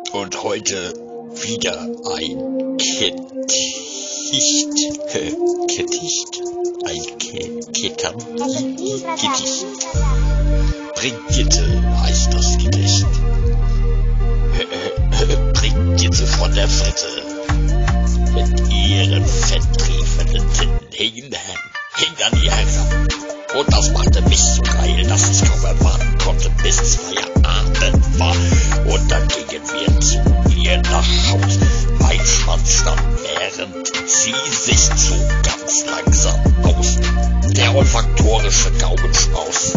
Und heute wieder ein Gedicht. Brigitte heißt das Gedicht. Brigitte von der Fritte mit ihren fetttriefenden Titten hing an ihr heran. Und das machte mich so geil, dass ich kaum erwarten konnte, bis es Feierabend war. Und dann gingen wir zu ihr nach Haus. Mein Schwanz stand, während sie sich zog, ganz langsam aus. Der olfaktorische Gaumenschmaus.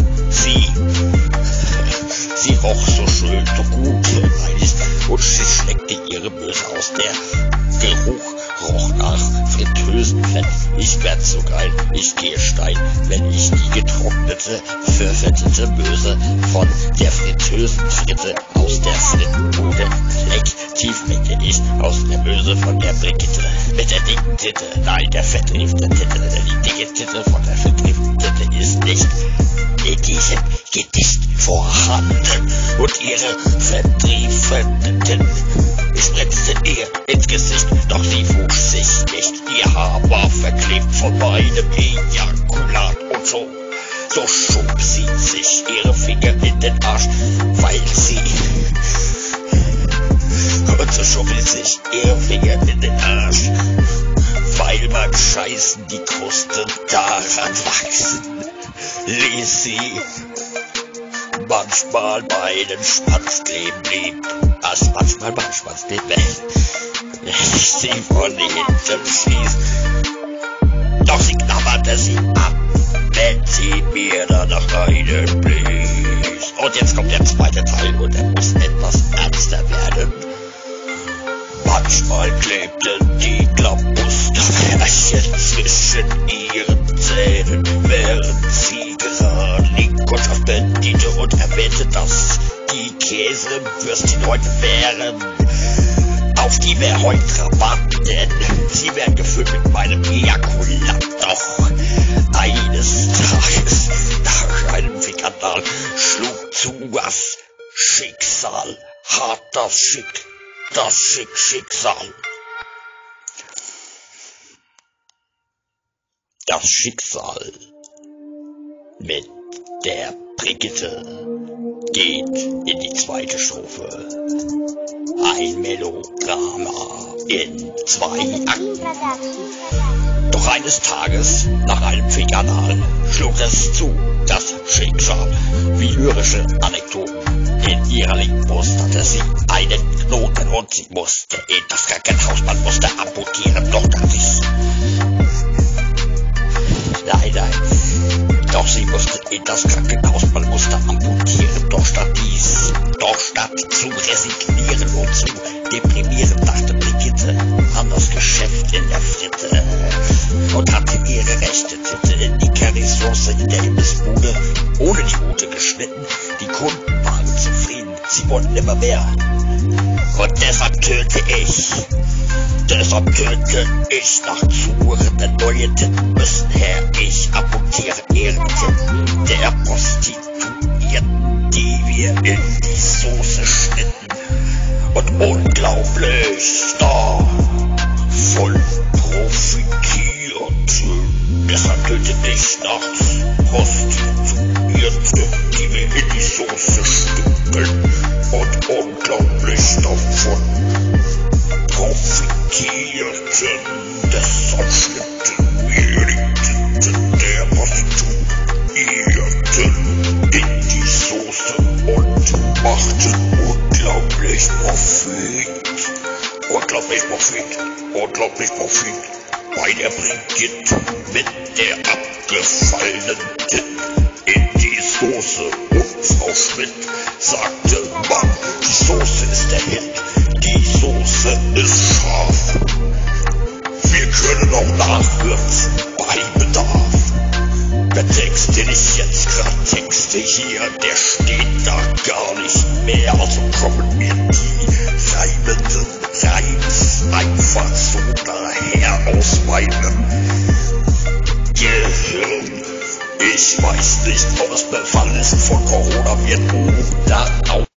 Sie roch so schön, so gut, und sie schleckte ihre Möse aus. Der Geruch roch nach Fritteusenfett. Ich werd so geil, ich gehe steil, wenn ich die getrocknete, verfettete Möse von der Fritteusenfritte aus der Frittenbude leck. Tief lecke ich aus der Möse von der Brigitte mit der dicken Titte. Nein, der fetttriefende Titte, die dicke Titte von der fetttriefenden Titte ist nicht in diesem Gedicht vorhanden. Und ihre fetttriefenden Titten spritzte ihr ins Gesicht, doch sie wusch sich nicht. Ihr Haar war verklebt von meinem Ejakulat und so schob sie sich ihre Finger in den Arsch, weil sie ihre Finger in den Arsch, weil beim Scheißen die Krusten daran wachsen, ließ sie manchmal meinen Schwanz kleben blieb. Manchmal mein Schwanz blieb, wenn ich sie von hinten stieß. Doch sie knabberte sie ab, wenn sie mir danach einen blies. Und jetzt kommt der zweite Teil und er muss etwas ernster werden. Manchmal klebten die Klappusterbärchen zwischen ihren Zähnen, während sie gerade die Kundschaft bediente und erwähnte, dass die Käsewürstchen heute wären. Auf die wir heute rabatten, denn sie werden gefüllt mit meinem Ejakulat. Doch eines Tages, nach einem Skandal, schlug zu das Schicksal, hart das Schicksal. Das Schicksal mit der Brigitte geht in die zweite Strophe. Ein Melodrama in 2 Akten. Doch eines Tages, nach einem Skandal, schlug es zu, das Schicksal. Wie lyrische Anekdoten. In ihrer linken Brust hatte sie einen Knoten und sie musste in das Krankenhaus, man musste amputieren, doch da dies. Nein. Doch sie musste in das Krankenhaus, man musste amputieren, doch statt zu resignieren und zu deprimieren, dachte Brigitte an das Geschäft in der Fritte und hatte ihre rechte Titte in die Currysoße in der Imbissbude ohne die Rute geschnitten. Die Kunden waren zufrieden, sie wollten immer mehr. Und deshalb tönte ich nach Zuren, denn neue Titten müssen her. Ich amputiere ihre Titten der Prostituierten, die wir in die Soße schnitten. Und unglaublich davon profitierten. Deshalb tönte ich nach Prostituierten, die wir in die Soße stückeln. Und unglaublich davon profitierten. Deshalb schnitten wir die Titten der Prostituierten in die Soße und machten unglaublich Profit bei der Brigitte mit der abgefallenen Titten in die Soße. Und Frau Schmidt sagte, Mann, die Soße ist der Hit, die Soße ist scharf. Wir können auch nachwürzen bei Bedarf. Der Text, den ich jetzt grad texte hier, der steht da gar nicht mehr. Also kommen mir die reimenden Reims einfach so daher aus meinem Gehirn. Ich weiß nicht, ob es befallen ist von Corona wird oder auch